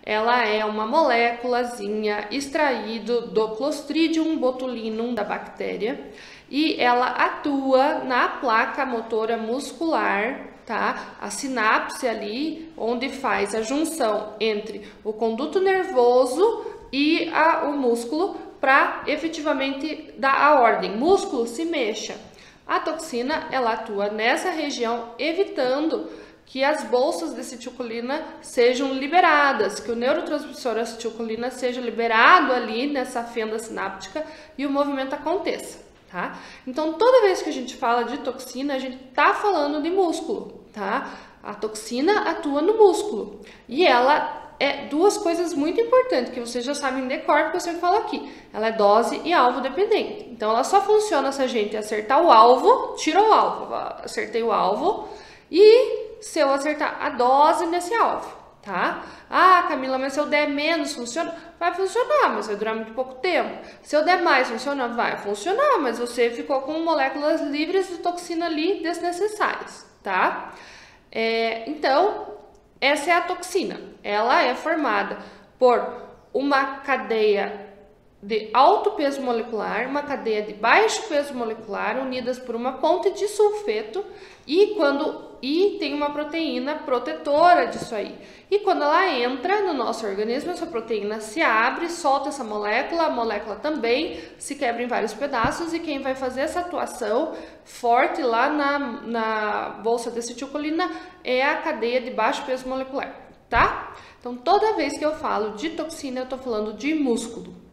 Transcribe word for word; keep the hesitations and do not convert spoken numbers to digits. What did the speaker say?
ela é uma moléculazinha extraído do Clostridium botulinum da bactéria e ela atua na placa motora muscular, tá? A sinapse ali, onde faz a junção entre o conduto nervoso e a, o músculo para efetivamente dar a ordem. Músculo, se mexa. A toxina, ela atua nessa região, evitando que as bolsas de acetilcolina sejam liberadas, que o neurotransmissor acetilcolina seja liberado ali nessa fenda sináptica e o movimento aconteça, tá? Então, toda vez que a gente fala de toxina, a gente tá falando de músculo, tá? A toxina atua no músculo e ela é duas coisas muito importantes que vocês já sabem de cor que eu sempre falo aqui. Ela é dose e alvo dependente. Então, ela só funciona se a gente acertar o alvo, tira o alvo, acertei o alvo e se eu acertar a dose nesse alvo, tá? Ah, Camila, mas se eu der menos, funciona? Vai funcionar, mas vai durar muito pouco tempo. Se eu der mais, funciona? Vai funcionar, mas você ficou com moléculas livres de toxina ali desnecessárias, tá? É, então, essa é a toxina. Ela é formada por uma cadeia de alto peso molecular, uma cadeia de baixo peso molecular, unidas por uma ponte de sulfeto e quando e tem uma proteína protetora disso aí. E quando ela entra no nosso organismo, essa proteína se abre, solta essa molécula, a molécula também se quebra em vários pedaços e quem vai fazer essa atuação forte lá na, na bolsa de acetilcolina é a cadeia de baixo peso molecular, tá? Então, toda vez que eu falo de toxina, eu tô falando de músculo.